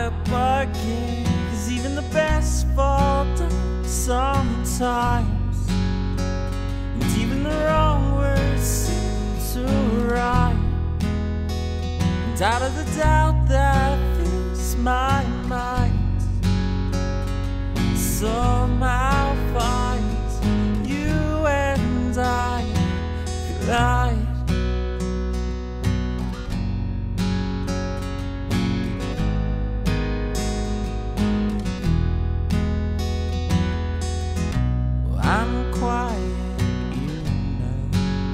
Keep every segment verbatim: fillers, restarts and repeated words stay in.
up again, 'cause even the best fall down sometimes, and even the wrong words seem to rhyme. And out of the doubt that fills my mind, somehow finds you and I collide. I'm quiet, you know.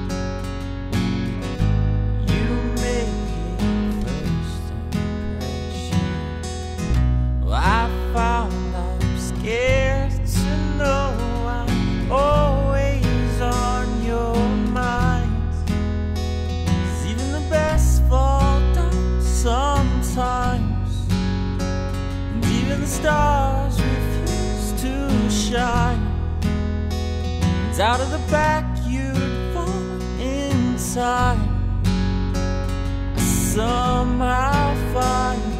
You make it first impression. Well, I found I'm scared to know I'm always on your mind. 'Cause even the best fall down sometimes, and even the stars refuse to shine. Out of the back you'd fall inside. I somehow find